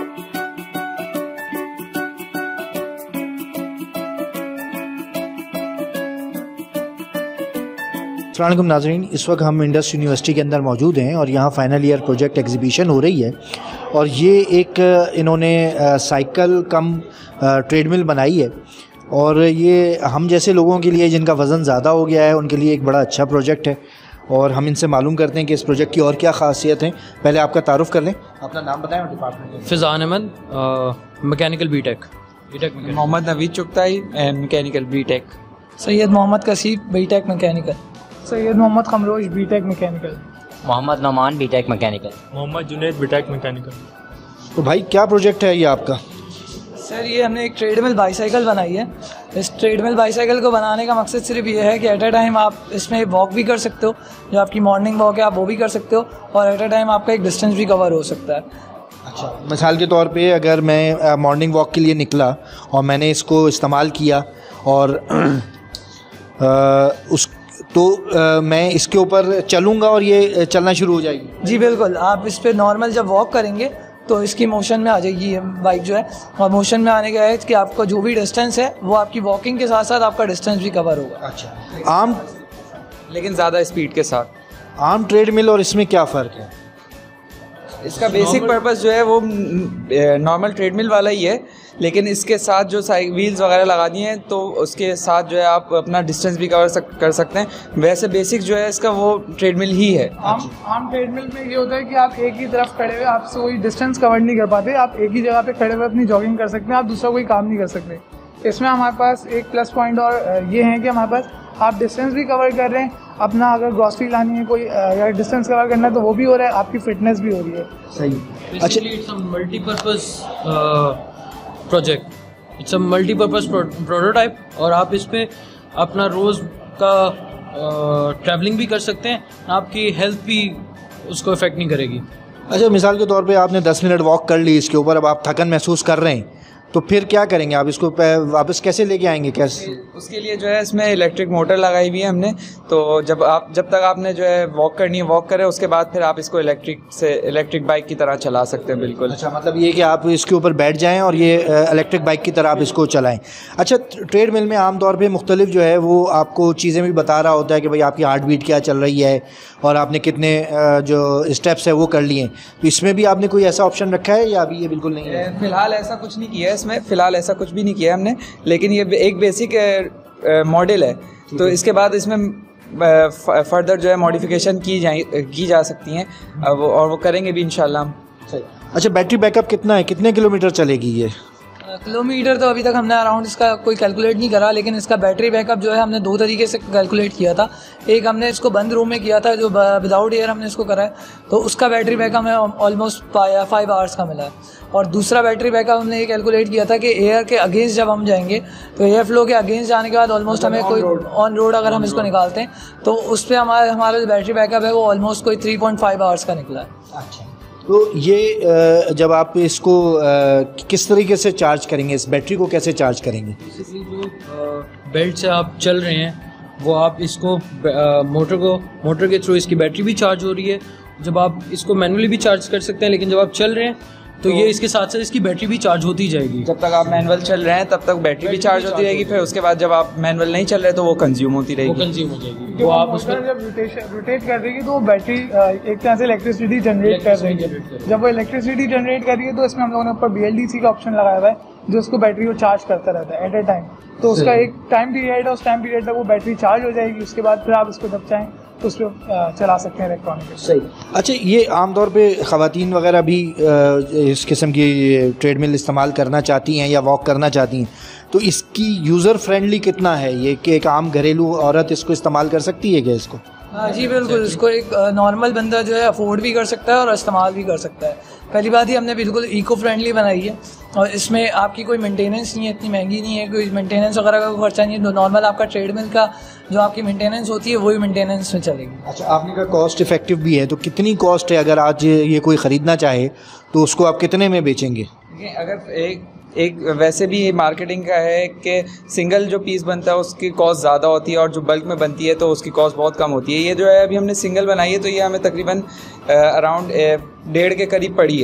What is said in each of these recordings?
अस्सलाम वालेकुम नाज़रीन, इस वक्त हम इंडस यूनिवर्सिटी के अंदर मौजूद हैं और यहाँ फ़ाइनल ईयर प्रोजेक्ट एग्जीबिशन हो रही है। और ये एक इन्होंने साइकिल कम ट्रेडमिल बनाई है और ये हम जैसे लोगों के लिए जिनका वज़न ज़्यादा हो गया है उनके लिए एक बड़ा अच्छा प्रोजेक्ट है। और हम इनसे मालूम करते हैं कि इस प्रोजेक्ट की और क्या ख़ासियत है। पहले आपका तारुफ़ कर लें, अपना नाम बताएं और department. Fizan Ahmed, mechanical BTech. Mohammad Naveed Chughtai, mechanical BTech. Syed Mohammad Kaseeb, BTech mechanical. Syed Mohammad Khamrosh, BTech mechanical. Mohammad Naman, BTech mechanical. Mohammad Junaid, BTech mechanical. तो भाई क्या प्रोजेक्ट है ये आपका? सर ये हमने एक ट्रेडमिल बाईसाइकिल बनाई है। इस ट्रेडमिल बाईसाइकिल को बनाने का मकसद सिर्फ ये है कि एट अ टाइम आप इसमें वॉक भी कर सकते हो, जो आपकी मॉर्निंग वॉक है आप वो भी कर सकते हो, और एट अ टाइम आपका एक डिस्टेंस भी कवर हो सकता है। अच्छा, मिसाल के तौर पे अगर मैं मॉर्निंग वॉक के लिए निकला और मैंने इसको इस्तेमाल किया और मैं इसके ऊपर चलूँगा और ये चलना शुरू हो जाएगी? जी बिल्कुल, आप इस पर नॉर्मल जब वॉक करेंगे तो इसकी मोशन में आ जाएगी ये बाइक जो है। और मोशन में आने का है कि आपका जो भी डिस्टेंस है वो आपकी वॉकिंग के साथ साथ आपका डिस्टेंस भी कवर होगा। अच्छा, आम लेकिन ज़्यादा स्पीड के साथ। आम ट्रेडमिल और इसमें क्या फ़र्क है? इसका बेसिक पर्पस जो है वो नॉर्मल ट्रेडमिल वाला ही है, लेकिन इसके साथ जो व्हील्स वगैरह लगा दिए हैं तो उसके साथ जो है आप अपना डिस्टेंस भी कर सकते हैं। वैसे बेसिक जो है इसका वो ट्रेडमिल ही है। आम ट्रेडमिल में ये होता है कि आप एक ही तरफ खड़े हुए आपसे कोई डिस्टेंस कवर नहीं कर पाते, आप एक ही जगह पे खड़े हुए अपनी जॉगिंग कर सकते हैं, आप दूसरा कोई काम नहीं कर सकते। इसमें हमारे पास एक प्लस पॉइंट और ये है कि हमारे पास आप डिस्टेंस भी कवर कर रहे हैं, अपना अगर ग्रॉसरी लानी है कोई अगर डिस्टेंस कवर करना है तो वो भी हो रहा है, आपकी फिटनेस भी हो रही है। सही। अच्छा, it's a multipurpose project, it's a multipurpose prototype, और आप इस पे अपना रोज़ का ट्रैवलिंग भी कर सकते हैं, आपकी हेल्थ भी उसको इफेक्ट नहीं करेगी। अच्छा, मिसाल के तौर पे आपने 10 मिनट वॉक कर ली इसके ऊपर, अब आप थकन महसूस कर रहे हैं तो फिर क्या करेंगे? आप इसको वापस कैसे लेके आएंगे? कैसे? उसके लिए जो है इसमें इलेक्ट्रिक मोटर लगाई हुई है हमने, तो जब तक आपने जो है वॉक करनी है वॉक करें, उसके बाद फिर आप इसको इलेक्ट्रिक बाइक की तरह चला सकते हैं। बिल्कुल। अच्छा, मतलब ये कि आप इसके ऊपर बैठ जाएं और ये इलेक्ट्रिक बाइक की तरह आप इसको चलाएं। अच्छा, ट्रेडमिल में आमतौर पे मुख्तलिफ जो है वो आपको चीज़ें भी बता रहा होता है कि भाई आपकी हार्ट बीट क्या चल रही है और आपने कितने जो स्टेप्स है वो कर लिए हैं, तो इसमें भी आपने कोई ऐसा ऑप्शन रखा है या अभी ये बिल्कुल नहीं है? फ़िलहाल ऐसा कुछ नहीं किया है इसमें, फ़िलहाल ऐसा कुछ भी नहीं किया हमने, लेकिन ये एक बेसिक मॉडल है, तो इसके बाद इसमें फर्दर जो है मॉडिफिकेशन की जा सकती हैं और वो करेंगे भी इंशाल्लाह। सही। अच्छा, बैटरी बैकअप कितना है, कितने किलोमीटर चलेगी ये? किलोमीटर तो अभी तक हमने अराउंड इसका कोई कैलकुलेट नहीं करा, लेकिन इसका बैटरी बैकअप जो है हमने दो तरीके से कैलकुलेट किया था। एक हमने इसको बंद रूम में किया था, जो विदाउट एयर हमने इसको करा है, तो उसका बैटरी बैकअप हमें ऑलमोस्ट 5 आवर्स का मिला है। और दूसरा बैटरी बैकअप हमने ये कैलकुलेट किया था कि एयर के अगेंस्ट जब हम जाएंगे तो एयर फ्लो के अगेंस्ट जाने के बाद ऑलमोस्ट हमें कोई ऑन रोड अगर हम इसको निकालते हैं तो उस पर हमारा जो बैटरी बैकअप है वो ऑलमोस्ट कोई 3.5 आवर्स का निकला है। अच्छा, तो ये जब आप इसको किस तरीके से चार्ज करेंगे, इस बैटरी को कैसे चार्ज करेंगे? बेसिकली जो बेल्ट से आप चल रहे हैं वो आप इसको मोटर के थ्रू इसकी बैटरी भी चार्ज हो रही है। जब आप इसको मैनुअली भी चार्ज कर सकते हैं, लेकिन जब आप चल रहे हैं तो ये इसके साथ साथ इसकी बैटरी भी चार्ज होती जाएगी। जब तक आप मैनुअल चल रहे हैं तब तक बैटरी भी चार्ज होती रहेगी, फिर उसके बाद जब आप मैनुअल नहीं चल रहे तो वो कंज्यूम होती रहेगी। हो जाएगी। तो आप उसमें जब रोटेट कर देगी तो वो बैटरी एक तरह से इलेक्ट्रिसिटी जनरेट कर रही है। जब वो इलेक्ट्रिसिटी जनरेट कर रही है तो इसमें हम लोगों ने ऊपर BLDC का ऑप्शन लगाया हुआ है जो उसको बैटरी को चार्ज करता रहता है एट अ टाइम। तो उसका एक टाइम पीरियड है, उस टाइम पीरियड तक वो बैटरी चार्ज हो जाएगी, उसके बाद फिर आप इसको जब चाहें तो उस पर चला सकते हैं इलेक्ट्रॉनिक। सही। अच्छा, ये आमतौर पे ख़वातीन वगैरह भी इस किस्म की ट्रेडमिल इस्तेमाल करना चाहती हैं या वॉक करना चाहती हैं, तो इसकी यूज़र फ्रेंडली कितना है ये कि एक आम घरेलू औरत इसको इस्तेमाल कर सकती है क्या इसको? हाँ जी बिल्कुल, इसको एक नॉर्मल बंदा जो है अफोर्ड भी कर सकता है और इस्तेमाल भी कर सकता है। पहली बात ही हमने बिल्कुल इको फ्रेंडली बनाई है और इसमें आपकी कोई मेंटेनेंस नहीं है, इतनी महंगी नहीं है, कोई मेंटेनेंस वगैरह का खर्चा नहीं है। नॉर्मल आपका ट्रेडमिल का जो आपकी मेंटेनेंस होती है वही मेंटेनेंस में चलेगी। अच्छा, आपने कहा कॉस्ट इफेक्टिव भी है, तो कितनी कॉस्ट है अगर आज ये कोई ख़रीदना चाहे तो उसको आप कितने में बेचेंगे? अगर एक वैसे भी मार्केटिंग का है कि सिंगल जो पीस बनता है उसकी कॉस्ट ज़्यादा होती है और जो बल्क में बनती है तो उसकी कॉस्ट बहुत कम होती है। ये जो है अभी हमने सिंगल बनाई है तो ये हमें तकरीबन अराउंड 1.5 के करीब पड़ी है,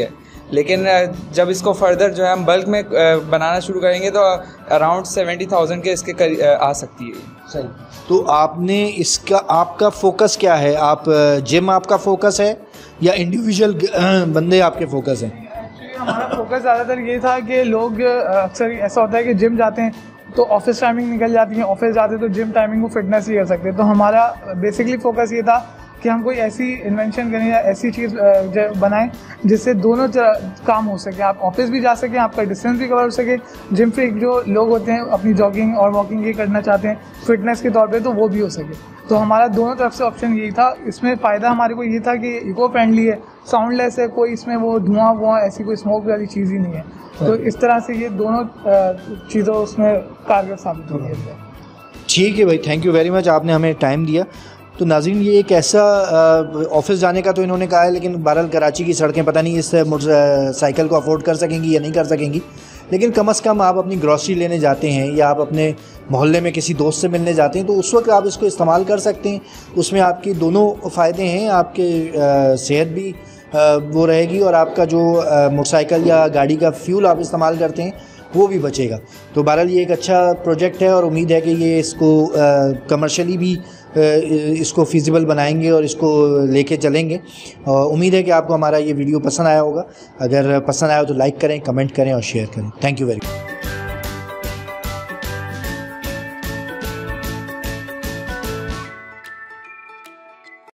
लेकिन जब इसको फर्दर जो है हम बल्क में बनाना शुरू करेंगे तो अराउंड 70,000 के इसके आ सकती है। सही। तो आपने इसका आपका फोकस क्या है? आप जिम आपका फोकस है या इंडिविजुअल बंदे आपके फोकस हैं? हमारा फोकस ज़्यादातर ये था कि लोग अक्सर ऐसा होता है कि जिम जाते हैं तो ऑफिस टाइमिंग निकल जाती है, ऑफिस जाते तो जिम टाइमिंग को फिटनेस ही कर सकते हैं। तो हमारा बेसिकली फोकस ये था कि हम कोई ऐसी इन्वेंशन करें या ऐसी चीज़ बनाएं जिससे दोनों काम हो सके। आप ऑफिस भी जा सकें, आपका डिस्टेंस भी कवर हो सके, जिम फ्रीक जो लोग होते हैं अपनी जॉगिंग और वॉकिंग ये करना चाहते हैं फिटनेस के तौर पे, तो वो भी हो सके। तो हमारा दोनों तरफ से ऑप्शन यही था। इसमें फ़ायदा हमारे को ये था कि इको फ्रेंडली है, साउंडलेस है, कोई इसमें वो धुआं ऐसी कोई स्मोक वाली चीज़ ही नहीं है। तो इस तरह से ये दोनों चीज़ों उसमें कारगर साबित हुई है। ठीक है भाई, थैंक यू वेरी मच, आपने हमें टाइम दिया। तो नाज़रीन, ये एक ऐसा ऑफिस जाने का तो इन्होंने कहा है, लेकिन बहरहाल कराची की सड़कें पता नहीं इस साइकिल को अफोर्ड कर सकेंगी या नहीं कर सकेंगी, लेकिन कम से कम आप अपनी ग्रॉसरी लेने जाते हैं या आप अपने मोहल्ले में किसी दोस्त से मिलने जाते हैं तो उस वक्त आप इसको इस्तेमाल कर सकते हैं। उसमें आपकी दोनों फ़ायदे हैं, आपके सेहत भी वो रहेगी और आपका जो मोटरसाइकिल या गाड़ी का फ्यूल आप इस्तेमाल करते हैं वो भी बचेगा। तो बहरहाल ये एक अच्छा प्रोजेक्ट है और उम्मीद है कि ये इसको कमर्शियली भी इसको फिजिबल बनाएंगे और इसको लेके चलेंगे। उम्मीद है कि आपको हमारा ये वीडियो पसंद आया होगा। अगर पसंद आया हो तो लाइक करें, कमेंट करें और शेयर करें। Thank you very much.